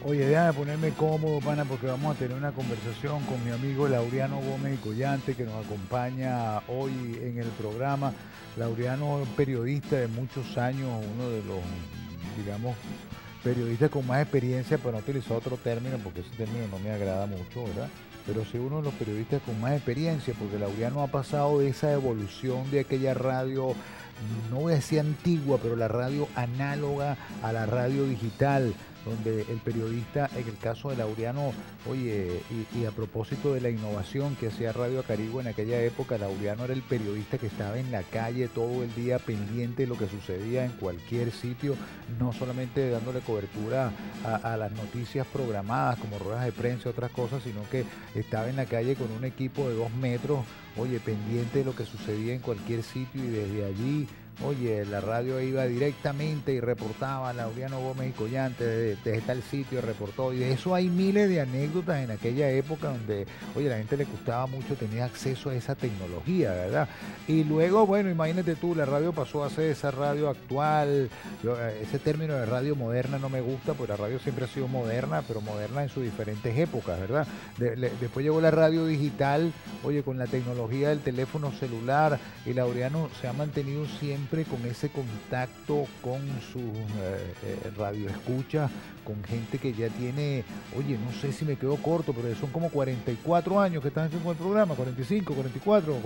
Oye, déjame ponerme cómodo, pana, porque vamos a tener una conversación con mi amigo Laureano Gómez y Collante, que nos acompaña hoy en el programa. Laureano es un periodista de muchos años, uno de los, digamos, periodistas con más experiencia, pero no utilizar otro término, porque ese término no me agrada mucho, ¿verdad? Pero sí uno de los periodistas con más experiencia, porque Laureano ha pasado de esa evolución de aquella radio, no voy a decir antigua, pero la radio análoga a la radio digital, donde el periodista, en el caso de Laureano, oye, y a propósito de la innovación que hacía Radio Acarigua en aquella época, Laureano era el periodista que estaba en la calle todo el día pendiente de lo que sucedía en cualquier sitio, no solamente dándole cobertura a las noticias programadas como ruedas de prensa y otras cosas, sino que estaba en la calle con un equipo de 2 metros, oye, pendiente de lo que sucedía en cualquier sitio y desde allí, oye, la radio iba directamente y reportaba a Laureano Gómez y Collante desde tal sitio, reportó. Y de eso hay miles de anécdotas en aquella época donde, oye, la gente le gustaba mucho tener acceso a esa tecnología, ¿verdad? Y luego, bueno, imagínate tú, la radio pasó a ser esa radio actual. Ese término de radio moderna no me gusta, porque la radio siempre ha sido moderna, pero moderna en sus diferentes épocas, ¿verdad? Después llegó la radio digital, oye, con la tecnología del teléfono celular, y Laureano se ha mantenido siempre con ese contacto con sus radioescuchas, con gente que ya tiene, oye, no sé si me quedo corto, pero son como 44 años que están haciendo el programa, 45, 44,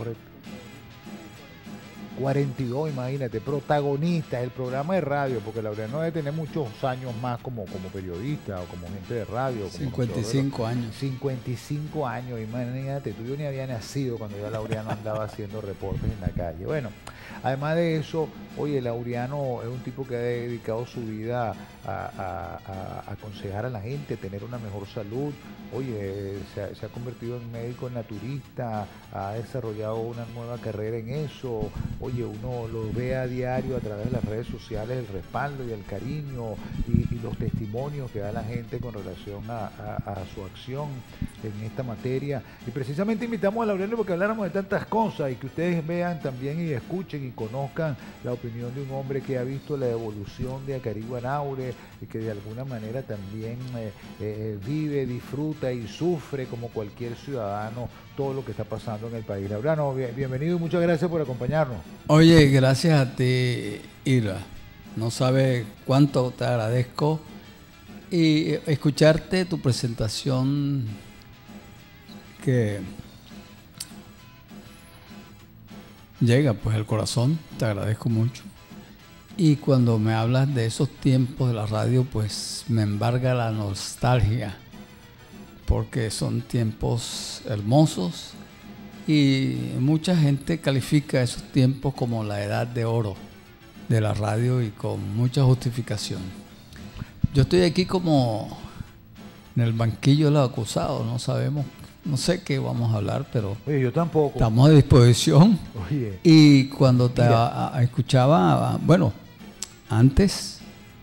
42, imagínate, protagonistas del programa de radio, porque Laureano debe tener muchos años más como periodista o como gente de radio. Como 55 años. 55 años, imagínate, tú, yo ni había nacido cuando ya Laureano andaba haciendo reportes en la calle. Bueno, además de eso, oye, Laureano es un tipo que ha dedicado su vida a aconsejar a la gente, tener una mejor salud. Oye, se ha convertido en médico naturista, ha desarrollado una nueva carrera en eso. Oye, uno lo ve a diario a través de las redes sociales, el respaldo y el cariño y los testimonios que da la gente con relación a su acción en esta materia. Y precisamente invitamos a Laureano porque habláramos de tantas cosas y que ustedes vean también y escuchen y conozcan la opinión de un hombre que ha visto la evolución de Acarigua Naure y que de alguna manera también vive, disfruta y sufre como cualquier ciudadano todo lo que está pasando en el país. Laureano, bienvenido y muchas gracias por acompañarnos. Oye, gracias a ti, Ira. No sabes cuánto te agradezco. Y escucharte tu presentación que llega pues al corazón, te agradezco mucho. Y cuando me hablas de esos tiempos de la radio, pues me embarga la nostalgia, porque son tiempos hermosos y mucha gente califica esos tiempos como la edad de oro de la radio y con mucha justificación. Yo estoy aquí como en el banquillo de los acusados, no sabemos, no sé qué vamos a hablar, pero oye, yo tampoco. Estamos a disposición. Oye, y cuando te escuchaba, bueno, antes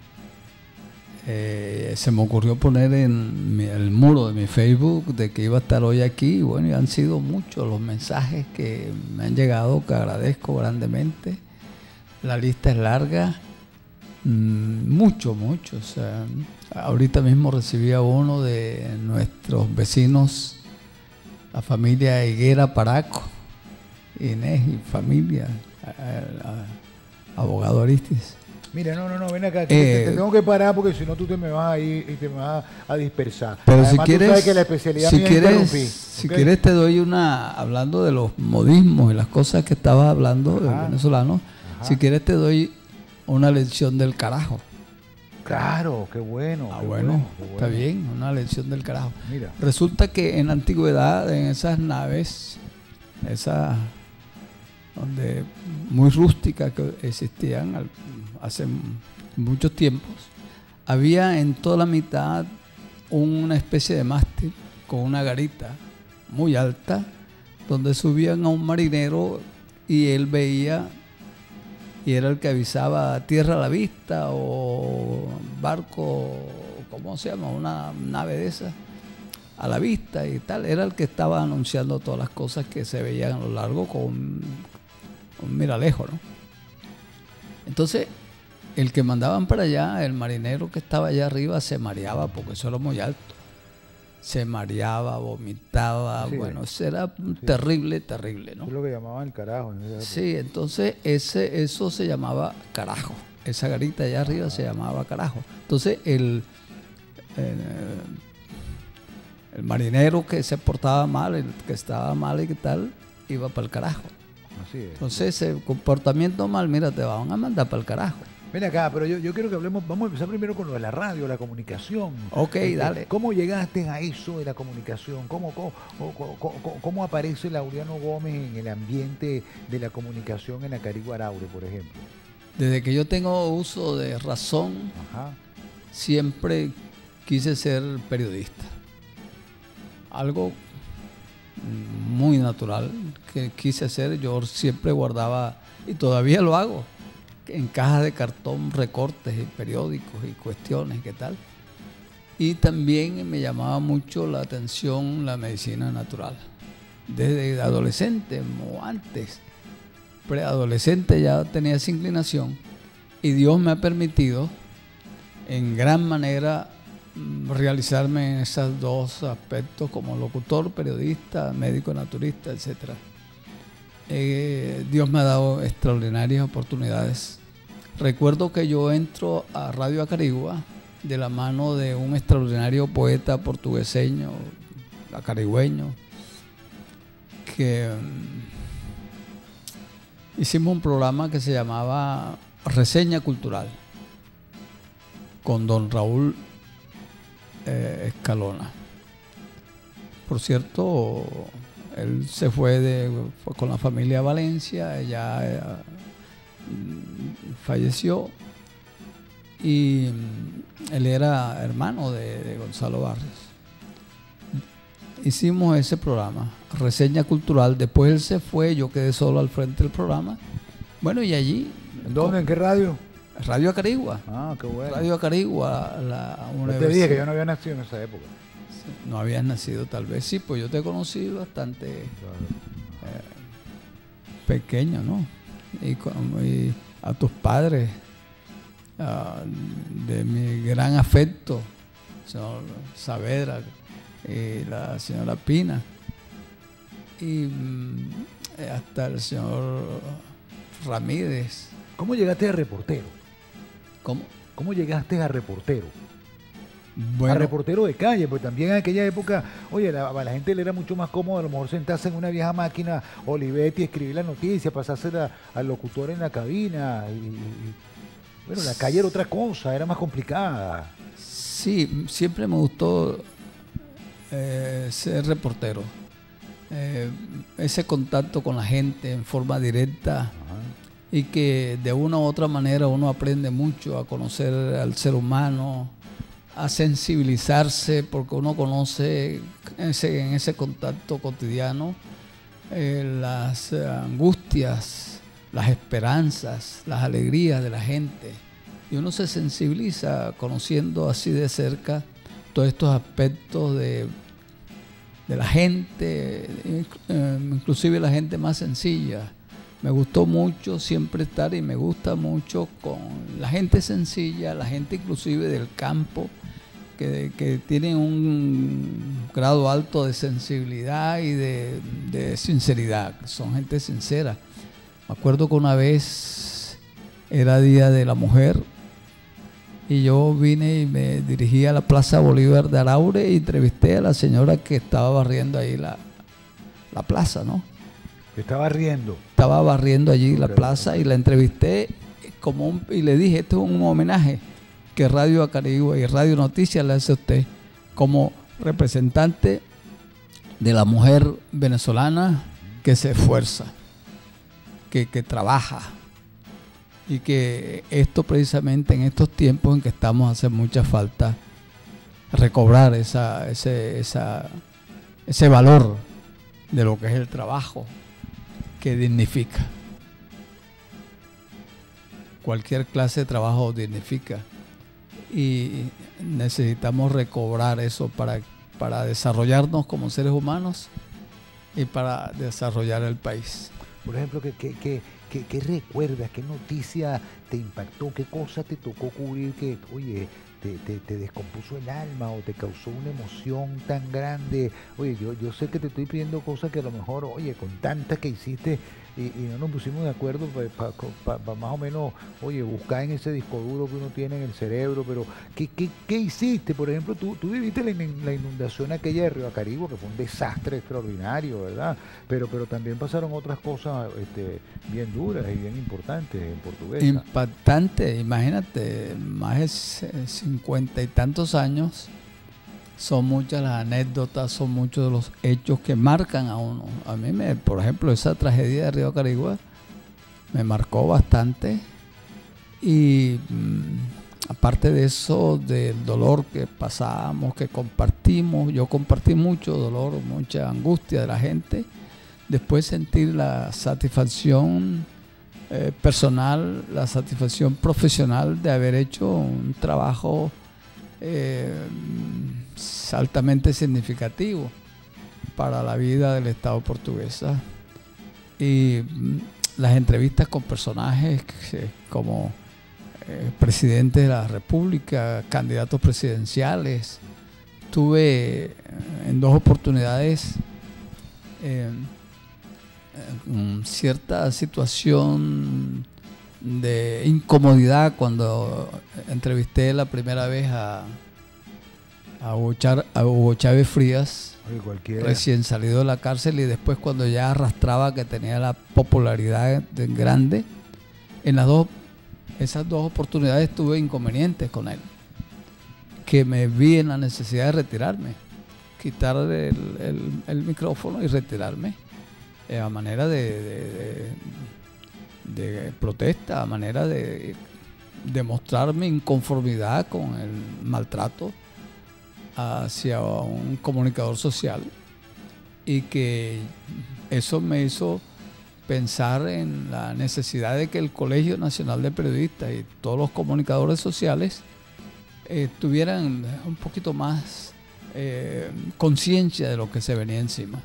se me ocurrió poner en el muro de mi Facebook de que iba a estar hoy aquí, y bueno, y han sido muchos los mensajes que me han llegado, que agradezco grandemente. La lista es larga, mucho. O sea, ahorita mismo recibía uno de nuestros vecinos, la familia Higuera Paraco, Inés y familia, abogado Aristis. mira, no, ven acá, te tengo que parar porque si no tú te me vas a ir y te me vas a dispersar. Pero además, si quieres, tú sabes que la especialidad si mía quieres, es interrumpir. si ¿Okay? quieres te doy una, hablando de los modismos y las cosas que estabas hablando del venezolano, si quieres te doy una lección del carajo. Claro, qué bueno. Ah, qué bueno, qué bueno. está bien, una lección del carajo. Mira. Resulta que en la antigüedad, en esas naves, esas donde muy rústicas que existían hace muchos tiempos, había en toda la mitad una especie de mástil con una garita muy alta, donde subían a un marinero y él veía, y era el que avisaba tierra a la vista o barco, ¿cómo se llama? Una nave de esas a la vista y tal. Era el que estaba anunciando todas las cosas que se veían a lo largo con un miralejo, ¿no? Entonces, el que mandaban para allá, el marinero que estaba allá arriba, se mareaba porque eso era muy alto. Se mareaba, vomitaba, Sí, bueno, eso era sí. terrible, terrible, ¿no? Eso es lo que llamaban el carajo en esa época. Sí, entonces eso se llamaba carajo. Esa garita allá arriba se llamaba carajo. Entonces el marinero que se portaba mal, el que estaba mal y qué tal, iba para el carajo. Así es. Entonces ese comportamiento mal, mira, te van a mandar para el carajo. Ven acá, pero yo quiero que hablemos, vamos a empezar primero con lo de la radio, la comunicación. Ok, dale. ¿Cómo llegaste a eso de la comunicación? ¿Cómo aparece Laureano Gómez en el ambiente de la comunicación en Acarigua Araure, por ejemplo? Desde que yo tengo uso de razón, Ajá. siempre quise ser periodista. Algo muy natural que quise hacer. Yo siempre guardaba, y todavía lo hago, en cajas de cartón, recortes y periódicos y cuestiones, ¿qué tal? Y también me llamaba mucho la atención la medicina natural. Desde adolescente o antes, preadolescente, ya tenía esa inclinación y Dios me ha permitido en gran manera realizarme en esos dos aspectos como locutor, periodista, médico naturista, etc. Dios me ha dado extraordinarias oportunidades. Recuerdo que yo entro a Radio Acarigua de la mano de un extraordinario poeta portugueseño, acarigüeño, que hicimos un programa que se llamaba Reseña Cultural con don Raúl Escalona. Por cierto, él se fue con la familia a Valencia, ella falleció y él era hermano de Gonzalo Barrios. Hicimos ese programa, Reseña Cultural. Después él se fue, yo quedé solo al frente del programa. Bueno, y allí... ¿Dónde? ¿En qué radio? Radio Acarigua. Ah, qué bueno. Radio Acarigua, la Yo universidad. te dije que yo no había nacido en esa época. No habías nacido, tal vez sí, pues yo te conocí bastante Claro. pequeño, ¿no? Y a tus padres, de mi gran afecto, el señor Saavedra y la señora Pina, y hasta el señor Ramírez. ¿Cómo llegaste a reportero? ¿Cómo llegaste a reportero? Bueno, A reportero de calle, pues también en aquella época, oye, a la gente le era mucho más cómodo a lo mejor sentarse en una vieja máquina Olivetti, escribir la noticia, pasársela al locutor en la cabina. Bueno, la calle era otra cosa, era más complicada. sí, siempre me gustó ser reportero. Ese contacto con la gente en forma directa. Ajá. Y que de una u otra manera uno aprende mucho a conocer al ser humano, a sensibilizarse, porque uno conoce en ese contacto cotidiano las angustias, las esperanzas, las alegrías de la gente. Y uno se sensibiliza conociendo así de cerca todos estos aspectos de la gente, inclusive la gente más sencilla. Me gustó mucho siempre estar y me gusta mucho con la gente sencilla, la gente inclusive del campo, que tienen un grado alto de sensibilidad y de sinceridad, son gente sincera. Me acuerdo que una vez era Día de la Mujer y yo vine y me dirigí a la Plaza Bolívar de Araure y entrevisté a la señora que estaba barriendo ahí la plaza, ¿no? Estaba riendo. Estaba barriendo allí la plaza y la entrevisté y le dije, esto es un homenaje que Radio Acarigua y Radio Noticias le hace a usted como representante de la mujer venezolana que se esfuerza, que trabaja, y que esto precisamente en estos tiempos en que estamos hace mucha falta recobrar ese valor de lo que es el trabajo, que dignifica. Cualquier clase de trabajo dignifica y necesitamos recobrar eso para desarrollarnos como seres humanos y para desarrollar el país. Por ejemplo, ¿qué qué recuerdas? ¿Qué noticia te impactó? ¿Qué cosa te tocó cubrir que, oye, te descompuso el alma o te causó una emoción tan grande? Oye, yo sé que te estoy pidiendo cosas que a lo mejor, oye, con tantas que hiciste y no nos pusimos de acuerdo para más o menos, oye, buscar en ese disco duro que uno tiene en el cerebro, pero ¿qué hiciste? Por ejemplo, tú viviste la inundación aquella de Río Acaribo, que fue un desastre extraordinario, ¿verdad? Pero también pasaron otras cosas bien duras y bien importantes en Portuguesa. Impactante, imagínate, más de 50 y tantos años. Son muchas las anécdotas, son muchos de los hechos que marcan a uno. A mí, por ejemplo, esa tragedia de Río Acarigua me marcó bastante. Y aparte de eso, del dolor que pasábamos, que compartimos, yo compartí mucho dolor, mucha angustia de la gente. Después sentir la satisfacción personal, la satisfacción profesional de haber hecho un trabajo altamente significativo para la vida del Estado portuguesa. Y las entrevistas con personajes como presidente de la República, candidatos presidenciales. Tuve en 2 oportunidades cierta situación de incomodidad cuando entrevisté la primera vez a Hugo Chávez Frías, recién salido de la cárcel, y después cuando ya arrastraba, que tenía la popularidad grande. En esas dos oportunidades tuve inconvenientes con él, que me vi en la necesidad de retirarme, quitar el micrófono y retirarme a manera de protesta, a manera de demostrar mi inconformidad con el maltrato hacia un comunicador social, y que eso me hizo pensar en la necesidad de que el Colegio Nacional de Periodistas y todos los comunicadores sociales tuvieran un poquito más conciencia de lo que se venía encima.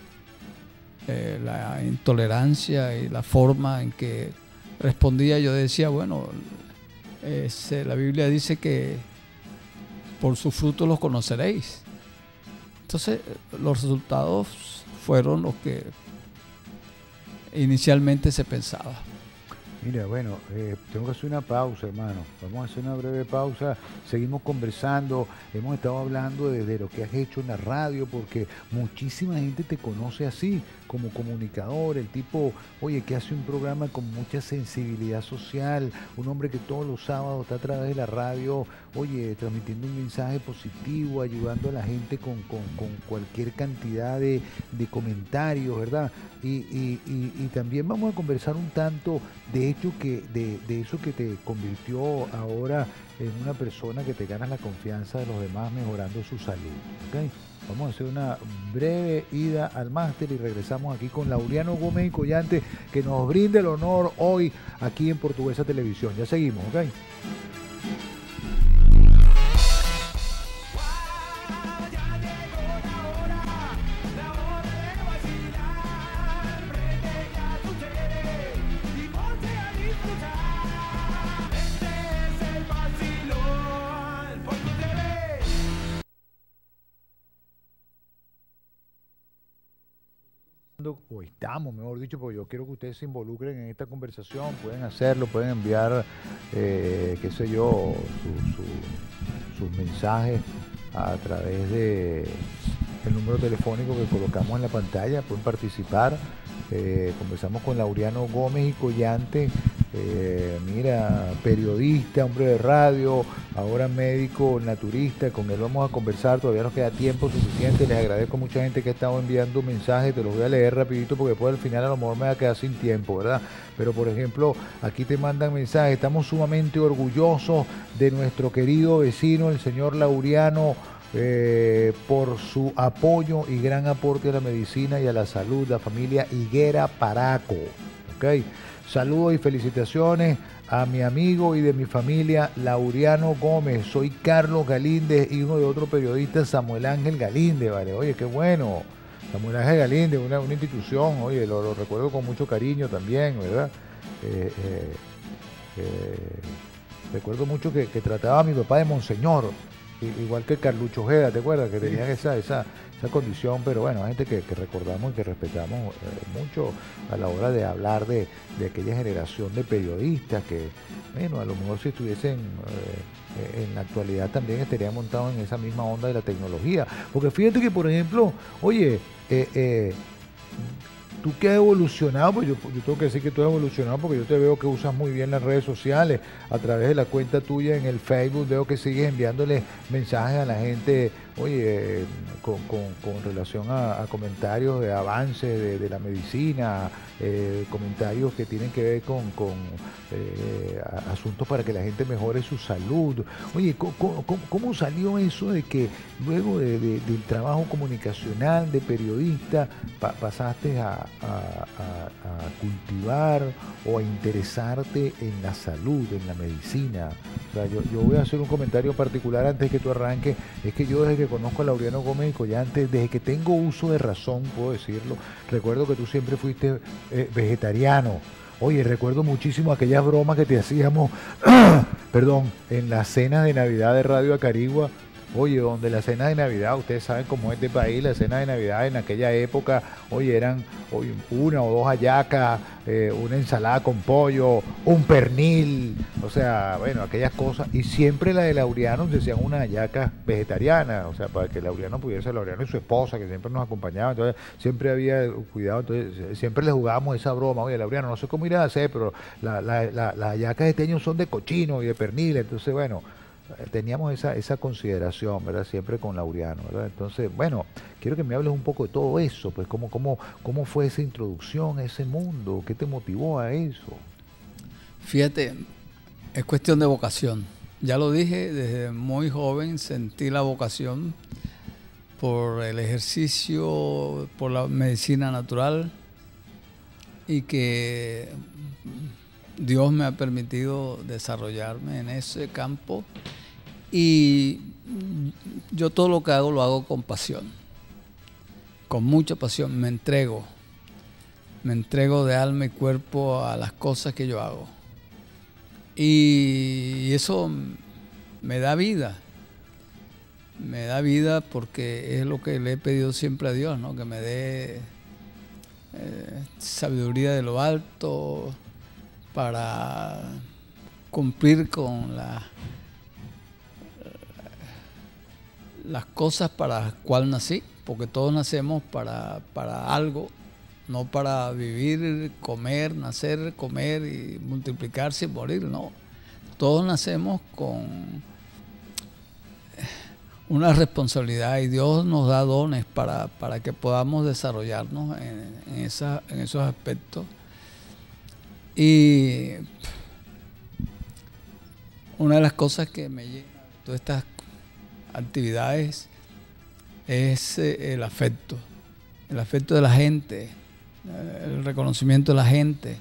La intolerancia y la forma en que respondía, yo decía, bueno, la Biblia dice que por sus frutos los conoceréis. Entonces los resultados fueron los que inicialmente se pensaba. Mira, bueno, tengo que hacer una pausa, hermano. Vamos a hacer una breve pausa. Seguimos conversando. Hemos estado hablando de lo que has hecho en la radio, porque muchísima gente te conoce así, como comunicador, el tipo, oye, que hace un programa con mucha sensibilidad social, un hombre que todos los sábados está a través de la radio, oye, transmitiendo un mensaje positivo, ayudando a la gente con cualquier cantidad de comentarios, ¿verdad? Y también vamos a conversar un tanto de hecho de eso que te convirtió ahora en una persona que te gana la confianza de los demás, mejorando su salud, ¿ok? Vamos a hacer una breve ida al máster y regresamos aquí con Laureano Gómez y Collante, que nos brinda el honor hoy aquí en Portuguesa Televisión. Ya seguimos, ¿ok? O estamos, mejor dicho, porque yo quiero que ustedes se involucren en esta conversación. Pueden hacerlo, pueden enviar, qué sé yo, sus mensajes a través de el número telefónico que colocamos en la pantalla. Pueden participar. Conversamos con Laureano Gómez y Collante, mira, periodista, hombre de radio, ahora médico naturista. Con él vamos a conversar, todavía nos queda tiempo suficiente. Les agradezco a mucha gente que ha estado enviando mensajes, te los voy a leer rapidito porque después al final a lo mejor me va a quedar sin tiempo, ¿verdad? Pero por ejemplo, aquí te mandan mensajes: estamos sumamente orgullosos de nuestro querido vecino, el señor Laureano, por su apoyo y gran aporte a la medicina y a la salud, la familia Higuera Paraco. ¿Okay? Saludos y felicitaciones a mi amigo y de mi familia Laureano Gómez. Soy Carlos Galíndez, hijo de otro periodista, Samuel Ángel Galíndez, ¿vale? Oye, qué bueno. Samuel Ángel Galíndez, una institución, oye, lo recuerdo con mucho cariño también, ¿verdad? recuerdo mucho que trataba a mi papá de monseñor, igual que Carlucho Ojeda, ¿te acuerdas? Que tenían esa condición, pero bueno, hay gente que recordamos y que respetamos mucho a la hora de hablar de aquella generación de periodistas que, bueno, a lo mejor si estuviesen en la actualidad también estarían montados en esa misma onda de la tecnología. Porque fíjate que, por ejemplo, oye, tú que has evolucionado, pues yo tengo que decir que tú has evolucionado porque yo te veo que usas muy bien las redes sociales, a través de la cuenta tuya en el Facebook, veo que sigues enviándole mensajes a la gente, oye, con relación a comentarios de avances de la medicina, comentarios que tienen que ver con asuntos para que la gente mejore su salud. Oye, ¿cómo salió eso de que luego del trabajo comunicacional de periodista pasaste a cultivar o a interesarte en la salud, en la medicina? O sea, yo voy a hacer un comentario particular antes que tú arranques. Es que yo desde que conozco a Laureano Gómez y Collante, desde que tengo uso de razón, puedo decirlo, recuerdo que tú siempre fuiste vegetariano. Oye, recuerdo muchísimo aquellas bromas que te hacíamos, perdón, en la cena de Navidad de Radio Acarigua. Oye, donde la cena de Navidad, ustedes saben cómo es este país, la cena de Navidad en aquella época, oye, eran una o dos hallacas, una ensalada con pollo, un pernil, o sea, bueno, aquellas cosas. Y siempre la de Laureano se hacían una hallaca vegetariana, o sea, para que Laureano pudiese, Laureano y su esposa, que siempre nos acompañaban, entonces siempre había cuidado, entonces siempre le jugábamos esa broma. Oye, Laureano, no sé cómo irás a hacer, pero las hallacas de este año son de cochino y de pernil, entonces, bueno, teníamos esa consideración, ¿verdad? Siempre con Laureano, ¿verdad? Entonces, bueno, quiero que me hables un poco de todo eso, pues cómo fue esa introducción a ese mundo, qué te motivó a eso. Fíjate, es cuestión de vocación. Ya lo dije, desde muy joven sentí la vocación por el ejercicio, por la medicina natural, y que Dios me ha permitido desarrollarme en ese campo, y yo todo lo que hago lo hago con pasión, con mucha pasión. Me entrego de alma y cuerpo a las cosas que yo hago, y eso me da vida porque es lo que le he pedido siempre a Dios, ¿no? Que me dé sabiduría de lo alto para cumplir con las cosas para las cuales nací, porque todos nacemos para algo, no para vivir, comer, nacer, comer y multiplicarse y morir, no. Todos nacemos con una responsabilidad, y Dios nos da dones para que podamos desarrollarnos en esos aspectos. Y una de las cosas que me llena de todas estas actividades es el afecto de la gente, el reconocimiento de la gente.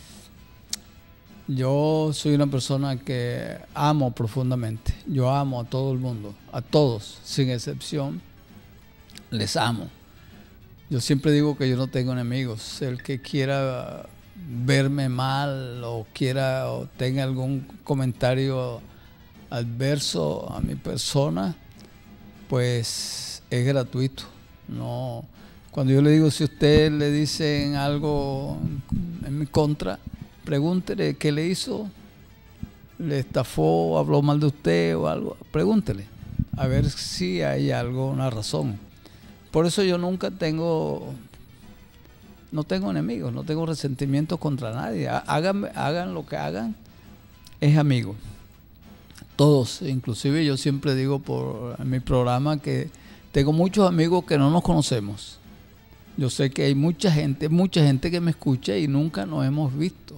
Yo soy una persona que amo profundamente. Yo amo a todo el mundo, a todos, sin excepción, les amo. Yo siempre digo que yo no tengo enemigos. El que quiera verme mal o tenga algún comentario adverso a mi persona, pues es gratuito. No, cuando yo le digo, si usted le dicen algo en mi contra, pregúntele qué le hizo, le estafó, habló mal de usted o algo, pregúntele a ver si hay algo, una razón. Por eso yo nunca no tengo enemigos, no tengo resentimientos contra nadie. Hagan lo que hagan, es amigo. Todos, inclusive yo siempre digo en mi programa que tengo muchos amigos que no nos conocemos. Yo sé que hay mucha gente que me escucha y nunca nos hemos visto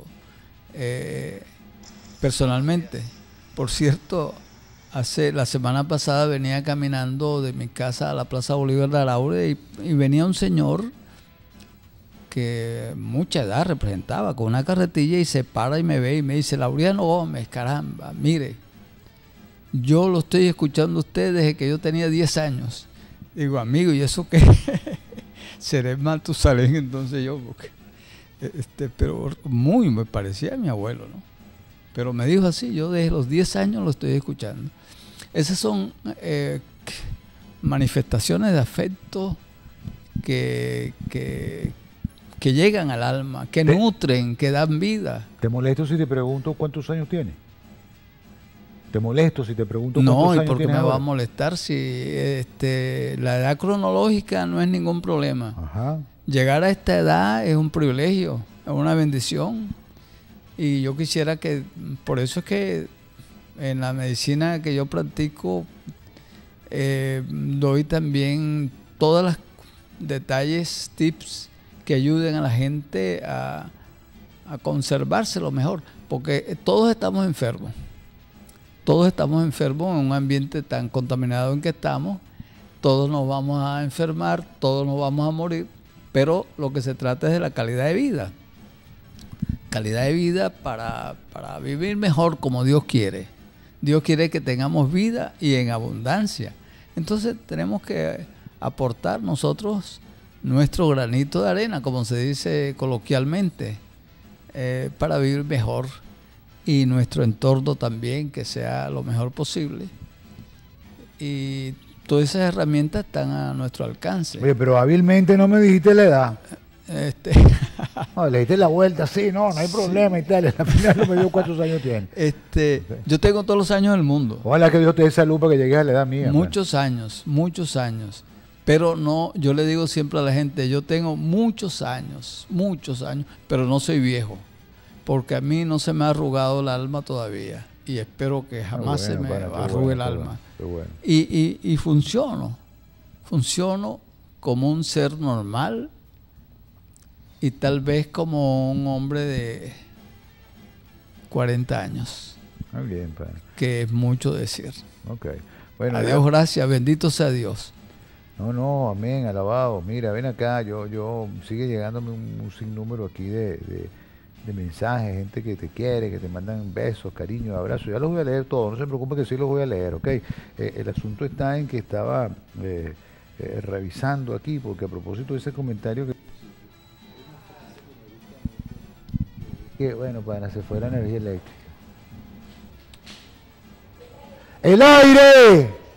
personalmente. Por cierto, la semana pasada venía caminando de mi casa a la Plaza Bolívar de Araure y venía un señor que mucha edad representaba, con una carretilla, y se para y me ve y me dice: Laureano Gómez, caramba, mire, yo lo estoy escuchando a usted desde que yo tenía 10 años. Digo, amigo, ¿y eso qué? Seré Matusalén entonces yo, porque pero muy me parecía a mi abuelo, ¿no? Pero me dijo así, yo desde los 10 años lo estoy escuchando. Esas son manifestaciones de afecto que llegan al alma, que nutren, que dan vida. ¿Te molesto si te pregunto cuántos años tiene? ¿Te molesto si te pregunto cuántos años tiene? No, ¿y por qué me ahora? va a molestar si la edad cronológica no es ningún problema? Ajá. Llegar a esta edad es un privilegio, es una bendición. Y yo quisiera que, por eso es que en la medicina que yo practico, doy también todos los detalles, tips que ayuden a la gente a conservarse lo mejor, porque todos estamos enfermos en un ambiente tan contaminado en que estamos, todos nos vamos a enfermar, todos nos vamos a morir, pero lo que se trata es de la calidad de vida para vivir mejor como Dios quiere. Dios quiere que tengamos vida y en abundancia. Entonces tenemos que aportar nosotros nuestro granito de arena, como se dice coloquialmente, para vivir mejor, y nuestro entorno también que sea lo mejor posible. Y todas esas herramientas están a nuestro alcance. Oye, pero hábilmente no me dijiste la edad. No, le diste la vuelta, sí, no hay problema y tal. Al final no me dio cuántos años tiene. Yo tengo todos los años del mundo. Ojalá que Dios te dé salud para que llegues a la edad mía. Muchos años. Pero no, yo le digo siempre a la gente, yo tengo muchos años, pero no soy viejo, porque a mí no se me ha arrugado el alma todavía, y espero que jamás se me arrugue el alma. Bueno. Y funciono como un ser normal, y tal vez como un hombre de 40 años. Muy bien, padre. Que es mucho decir. Okay. Bueno, a Dios gracias, bendito sea Dios. No, amén, alabado. Mira, ven acá, yo sigue llegándome un sinnúmero aquí de mensajes, gente que te quiere, que te mandan besos, cariños, abrazos. Ya los voy a leer todos, no se preocupe que sí los voy a leer, ¿ok? El asunto está en que estaba revisando aquí, porque a propósito de ese comentario que bueno, para se fue la energía eléctrica. ¡El aire!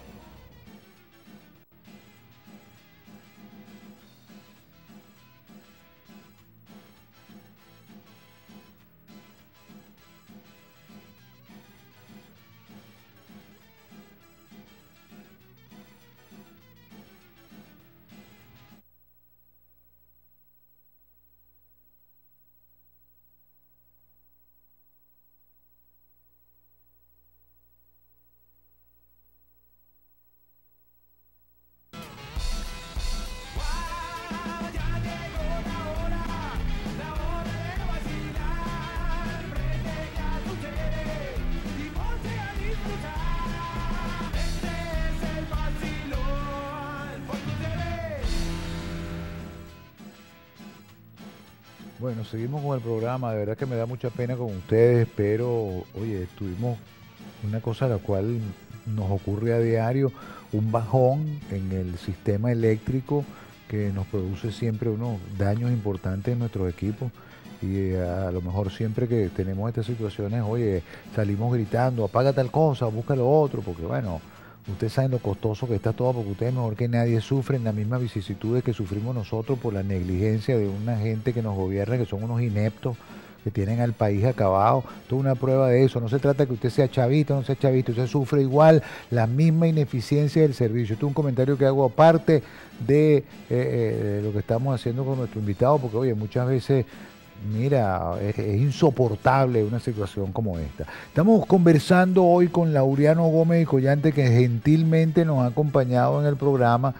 Bueno, seguimos con el programa, de verdad que me da mucha pena con ustedes, pero oye, tuvimos una cosa a la cual nos ocurre a diario, un bajón en el sistema eléctrico que nos produce siempre unos daños importantes en nuestros equipos, y a lo mejor siempre que tenemos estas situaciones, oye, salimos gritando, apaga tal cosa, busca lo otro, porque bueno, ustedes saben lo costoso que está todo, porque ustedes mejor que nadie sufren las mismas vicisitudes que sufrimos nosotros por la negligencia de una gente que nos gobierna, que son unos ineptos, que tienen al país acabado. Esto es una prueba de eso. No se trata de que usted sea chavista o no sea chavista, usted sufre igual la misma ineficiencia del servicio. Esto es un comentario que hago aparte de lo que estamos haciendo con nuestro invitado, porque oye, muchas veces mira, es insoportable una situación como esta. Estamos conversando hoy con Laureano Gómez y Collante, que gentilmente nos ha acompañado en el programa.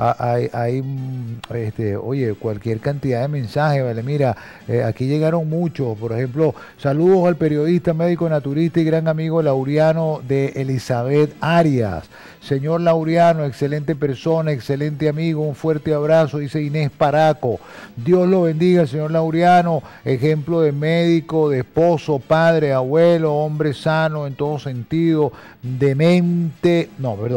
Hay oye, cualquier cantidad de mensajes, ¿vale? Mira, aquí llegaron muchos. Por ejemplo, saludos al periodista, médico naturista y gran amigo Laureano de Elizabeth Arias. Señor Laureano, excelente persona, excelente amigo, un fuerte abrazo, dice Inés Paraco. Dios lo bendiga, señor Laureano, ejemplo de médico, de esposo, padre, abuelo, hombre sano en todo sentido,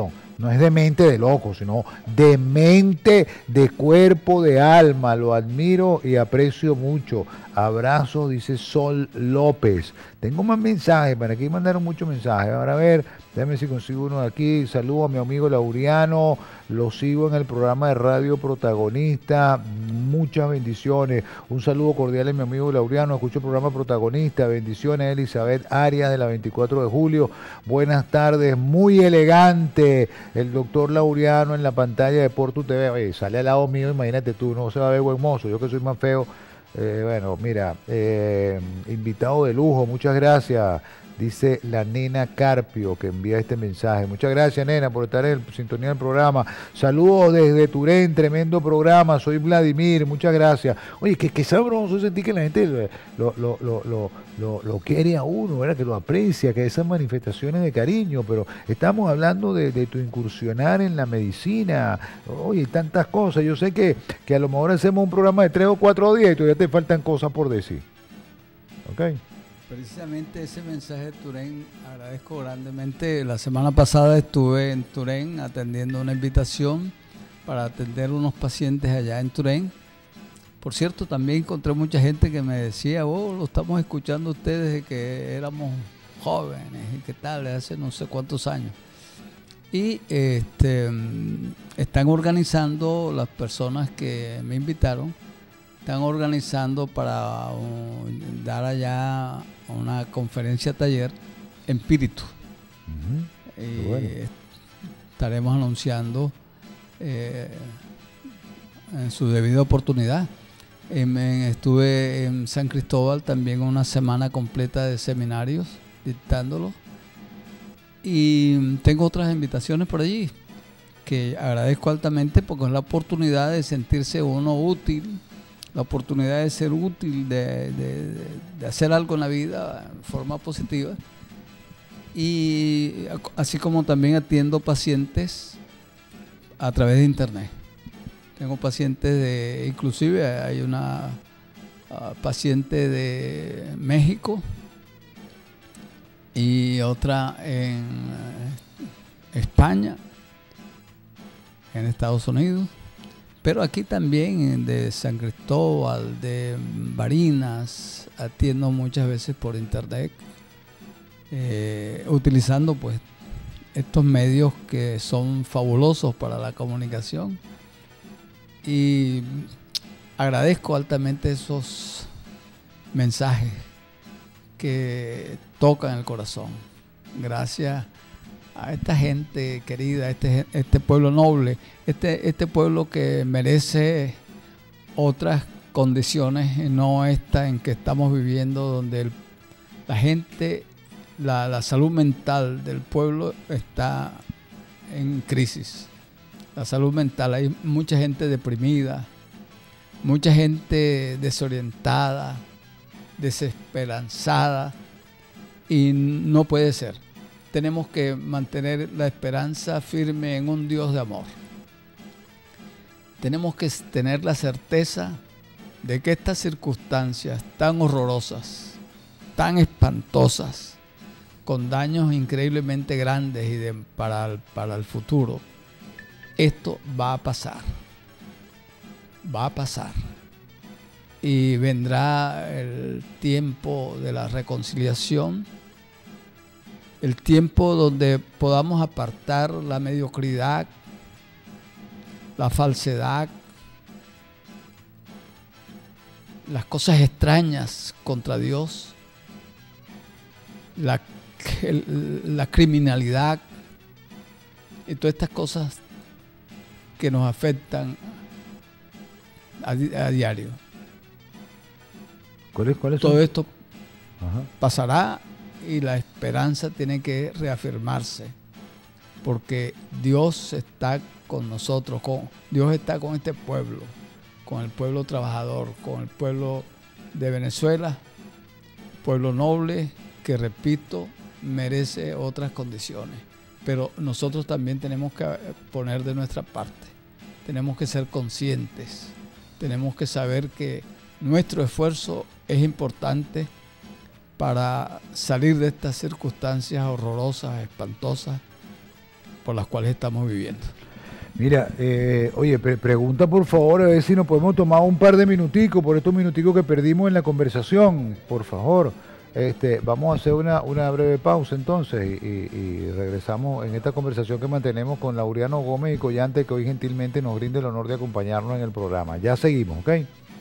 No es de mente de loco, sino de mente, de cuerpo, de alma. Lo admiro y aprecio mucho. Abrazo, dice Sol López. Tengo más mensajes, para aquí mandaron muchos mensajes. Ahora a ver, déjame si consigo uno de aquí. Saludo a mi amigo Laureano. Lo sigo en el programa de Radio Protagonista. Muchas bendiciones. Un saludo cordial a mi amigo Laureano. Escucho el programa Protagonista. Bendiciones, Elizabeth Arias de la 24 de julio. Buenas tardes. Muy elegante el doctor Laureano en la pantalla de Portu TV. Oye, sale al lado mío, imagínate tú, no se va a ver buen mozo. Yo que soy más feo. Bueno, mira, invitado de lujo, muchas gracias, dice la nena Carpio que envía este mensaje. Muchas gracias, nena, por estar en sintonía del programa. Saludos desde Turén, tremendo programa, soy Vladimir, muchas gracias. Oye, que sabroso sentir que la gente lo quiere a uno, ¿verdad? Que lo aprecia, que esas manifestaciones de cariño, pero estamos hablando de tu incursionar en la medicina. Oye, tantas cosas. Yo sé que a lo mejor hacemos un programa de 3 o 4 días y todavía te faltan cosas por decir. ¿Ok? Precisamente ese mensaje de Turén, agradezco grandemente. La semana pasada estuve en Turén atendiendo una invitación para atender unos pacientes allá en Turén. Por cierto, también encontré mucha gente que me decía, lo estamos escuchando ustedes desde que éramos jóvenes y qué tal, hace no sé cuántos años. Y están organizando, las personas que me invitaron, están organizando para dar allá una conferencia taller Espíritu. Y bueno, estaremos anunciando en su debida oportunidad. Estuve en San Cristóbal también una semana completa de seminarios dictándolo. Y tengo otras invitaciones por allí que agradezco altamente porque es la oportunidad de sentirse uno útil, la oportunidad de ser útil, de hacer algo en la vida en forma positiva. Y así como también atiendo pacientes a través de internet. Tengo pacientes inclusive hay una paciente de México y otra en España, en Estados Unidos, pero aquí también de San Cristóbal, de Barinas, atiendo muchas veces por internet, utilizando pues estos medios que son fabulosos para la comunicación. Y agradezco altamente esos mensajes que tocan el corazón. Gracias a esta gente querida, este pueblo noble, este pueblo que merece otras condiciones y no esta en que estamos viviendo, donde la gente, la salud mental del pueblo está en crisis. La salud mental, hay mucha gente deprimida, mucha gente desorientada, desesperanzada, y no puede ser. Tenemos que mantener la esperanza firme en un Dios de amor. Tenemos que tener la certeza de que estas circunstancias tan horrorosas, tan espantosas, con daños increíblemente grandes y para el futuro, esto va a pasar. Va a pasar. Y vendrá el tiempo de la reconciliación, el tiempo donde podamos apartar la mediocridad, la falsedad, las cosas extrañas contra Dios, la criminalidad y todas estas cosas que nos afectan a diario. ¿Cuáles son? Todo esto pasará y la esperanza tiene que reafirmarse, porque Dios está con nosotros, Dios está con este pueblo, con el pueblo trabajador, con el pueblo de Venezuela, pueblo noble que, repito, merece otras condiciones. Pero nosotros también tenemos que poner de nuestra parte, tenemos que ser conscientes, tenemos que saber que nuestro esfuerzo es importante para salir de estas circunstancias horrorosas, espantosas, por las cuales estamos viviendo. Mira, oye, pregunta por favor a ver si nos podemos tomar un par de minuticos por estos minuticos que perdimos en la conversación, por favor. Vamos a hacer una breve pausa entonces y regresamos en esta conversación que mantenemos con Laureano Gómez y Collante, que hoy gentilmente nos brinda el honor de acompañarnos en el programa. Ya seguimos, ¿ok?